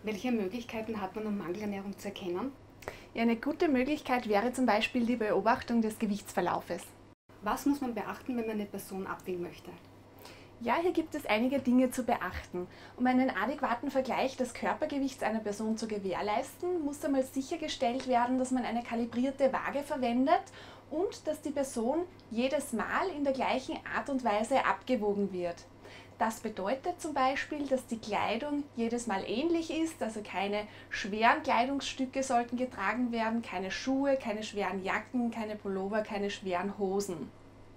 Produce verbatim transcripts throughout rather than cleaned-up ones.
Welche Möglichkeiten hat man, um Mangelernährung zu erkennen? Ja, eine gute Möglichkeit wäre zum Beispiel die Beobachtung des Gewichtsverlaufes. Was muss man beachten, wenn man eine Person abwiegen möchte? Ja, hier gibt es einige Dinge zu beachten. Um einen adäquaten Vergleich des Körpergewichts einer Person zu gewährleisten, muss einmal sichergestellt werden, dass man eine kalibrierte Waage verwendet und dass die Person jedes Mal in der gleichen Art und Weise abgewogen wird. Das bedeutet zum Beispiel, dass die Kleidung jedes Mal ähnlich ist, also keine schweren Kleidungsstücke sollten getragen werden, keine Schuhe, keine schweren Jacken, keine Pullover, keine schweren Hosen.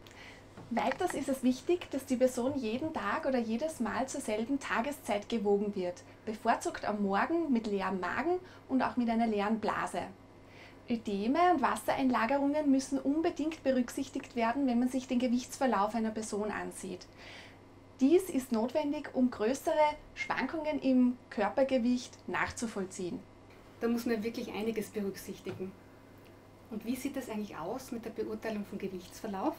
Weiters ist es wichtig, dass die Person jeden Tag oder jedes Mal zur selben Tageszeit gewogen wird, bevorzugt am Morgen mit leerem Magen und auch mit einer leeren Blase. Ödeme und Wassereinlagerungen müssen unbedingt berücksichtigt werden, wenn man sich den Gewichtsverlauf einer Person ansieht. Dies ist notwendig, um größere Schwankungen im Körpergewicht nachzuvollziehen. Da muss man wirklich einiges berücksichtigen. Und wie sieht es eigentlich aus mit der Beurteilung von Gewichtsverlauf?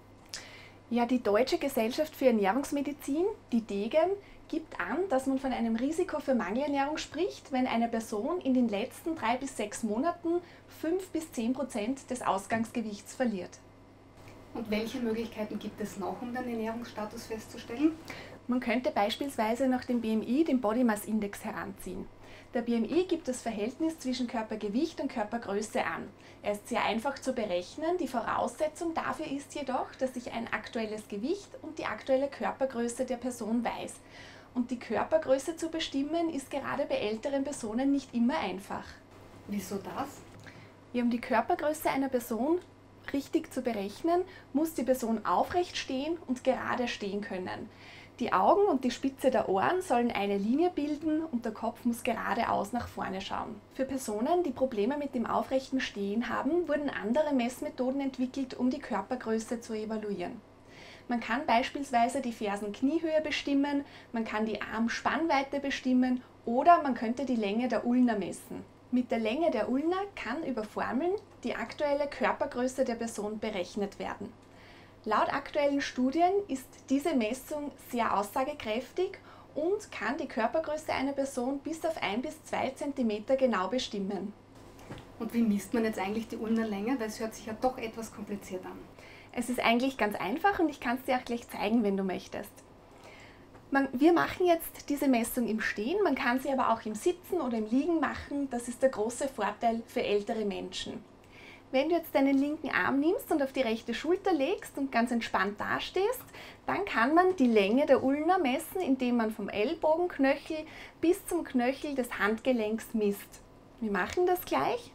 Ja, die Deutsche Gesellschaft für Ernährungsmedizin, die DGEM, gibt an, dass man von einem Risiko für Mangelernährung spricht, wenn eine Person in den letzten drei bis sechs Monaten fünf bis zehn Prozent des Ausgangsgewichts verliert. Und welche Möglichkeiten gibt es noch, um den Ernährungsstatus festzustellen? Man könnte beispielsweise nach dem B M I den Body Mass Index heranziehen. Der B M I gibt das Verhältnis zwischen Körpergewicht und Körpergröße an. Er ist sehr einfach zu berechnen, die Voraussetzung dafür ist jedoch, dass ich ein aktuelles Gewicht und die aktuelle Körpergröße der Person weiß. Und die Körpergröße zu bestimmen, ist gerade bei älteren Personen nicht immer einfach. Wieso das? Ja, um die Körpergröße einer Person richtig zu berechnen, muss die Person aufrecht stehen und gerade stehen können. Die Augen und die Spitze der Ohren sollen eine Linie bilden und der Kopf muss geradeaus nach vorne schauen. Für Personen, die Probleme mit dem aufrechten Stehen haben, wurden andere Messmethoden entwickelt, um die Körpergröße zu evaluieren. Man kann beispielsweise die Fersenkniehöhe bestimmen, man kann die Armspannweite bestimmen oder man könnte die Länge der Ulna messen. Mit der Länge der Ulna kann über Formeln die aktuelle Körpergröße der Person berechnet werden. Laut aktuellen Studien ist diese Messung sehr aussagekräftig und kann die Körpergröße einer Person bis auf ein bis zwei Zentimeter genau bestimmen. Und wie misst man jetzt eigentlich die Ulnalänge? Weil es hört sich ja doch etwas kompliziert an. Es ist eigentlich ganz einfach und ich kann es dir auch gleich zeigen, wenn du möchtest. Man, wir machen jetzt diese Messung im Stehen, man kann sie aber auch im Sitzen oder im Liegen machen. Das ist der große Vorteil für ältere Menschen. Wenn du jetzt deinen linken Arm nimmst und auf die rechte Schulter legst und ganz entspannt dastehst, dann kann man die Länge der Ulna messen, indem man vom Ellbogenknöchel bis zum Knöchel des Handgelenks misst. Wir machen das gleich.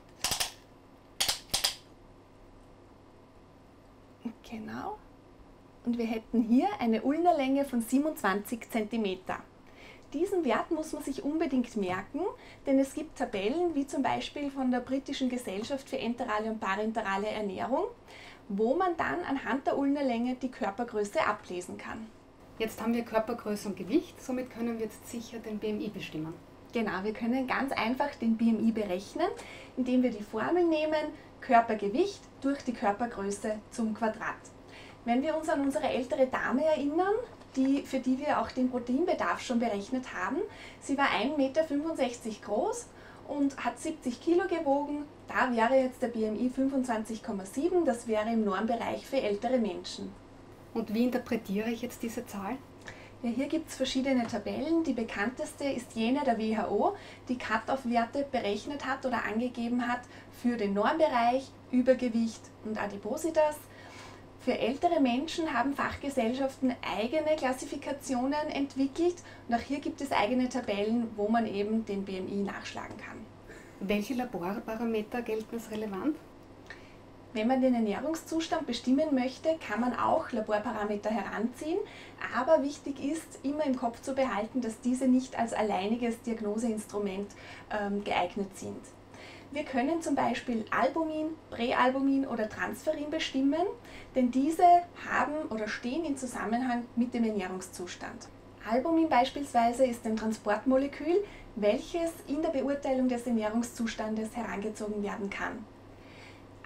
Genau. Und wir hätten hier eine Ulnalänge von siebenundzwanzig Zentimeter. Diesen Wert muss man sich unbedingt merken, denn es gibt Tabellen, wie zum Beispiel von der Britischen Gesellschaft für enterale und parenterale Ernährung, wo man dann anhand der Ulnalänge die Körpergröße ablesen kann. Jetzt haben wir Körpergröße und Gewicht, somit können wir jetzt sicher den B M I bestimmen. Genau, wir können ganz einfach den B M I berechnen, indem wir die Formel nehmen, Körpergewicht durch die Körpergröße zum Quadrat. Wenn wir uns an unsere ältere Dame erinnern, die, für die wir auch den Proteinbedarf schon berechnet haben, sie war ein Meter fünfundsechzig groß und hat siebzig Kilo gewogen, da wäre jetzt der B M I fünfundzwanzig Komma sieben, das wäre im Normbereich für ältere Menschen. Und wie interpretiere ich jetzt diese Zahl? Ja, hier gibt es verschiedene Tabellen. Die bekannteste ist jene der W H O, die Cut-off-Werte berechnet hat oder angegeben hat für den Normbereich, Übergewicht und Adipositas. Für ältere Menschen haben Fachgesellschaften eigene Klassifikationen entwickelt und auch hier gibt es eigene Tabellen, wo man eben den B M I nachschlagen kann. Welche Laborparameter gelten als relevant? Wenn man den Ernährungszustand bestimmen möchte, kann man auch Laborparameter heranziehen, aber wichtig ist, immer im Kopf zu behalten, dass diese nicht als alleiniges Diagnoseinstrument ähm, geeignet sind. Wir können zum Beispiel Albumin, Präalbumin oder Transferin bestimmen, denn diese haben oder stehen in Zusammenhang mit dem Ernährungszustand. Albumin beispielsweise ist ein Transportmolekül, welches in der Beurteilung des Ernährungszustandes herangezogen werden kann.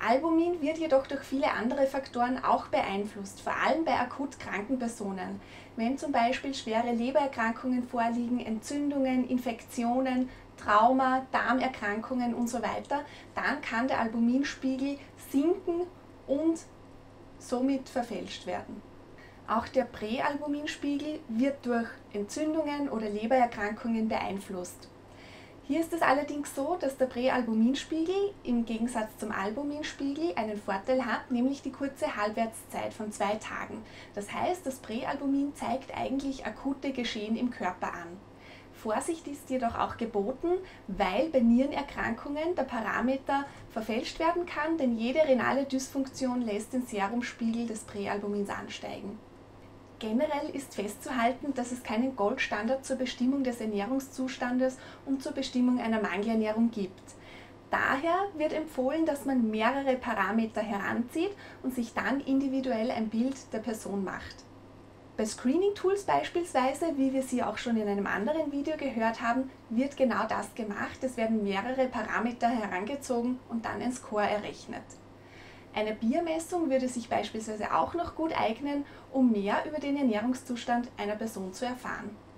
Albumin wird jedoch durch viele andere Faktoren auch beeinflusst, vor allem bei akut kranken Personen. Wenn zum Beispiel schwere Lebererkrankungen vorliegen, Entzündungen, Infektionen, Trauma, Darmerkrankungen und so weiter, dann kann der Albuminspiegel sinken und somit verfälscht werden. Auch der Präalbuminspiegel wird durch Entzündungen oder Lebererkrankungen beeinflusst. Hier ist es allerdings so, dass der Präalbuminspiegel im Gegensatz zum Albuminspiegel einen Vorteil hat, nämlich die kurze Halbwertszeit von zwei Tagen. Das heißt, das Präalbumin zeigt eigentlich akute Geschehen im Körper an. Vorsicht ist jedoch auch geboten, weil bei Nierenerkrankungen der Parameter verfälscht werden kann, denn jede renale Dysfunktion lässt den Serumspiegel des Präalbumins ansteigen. Generell ist festzuhalten, dass es keinen Goldstandard zur Bestimmung des Ernährungszustandes und zur Bestimmung einer Mangelernährung gibt. Daher wird empfohlen, dass man mehrere Parameter heranzieht und sich dann individuell ein Bild der Person macht. Bei Screening-Tools beispielsweise, wie wir sie auch schon in einem anderen Video gehört haben, wird genau das gemacht. Es werden mehrere Parameter herangezogen und dann ein Score errechnet. Eine Biermessung würde sich beispielsweise auch noch gut eignen, um mehr über den Ernährungszustand einer Person zu erfahren.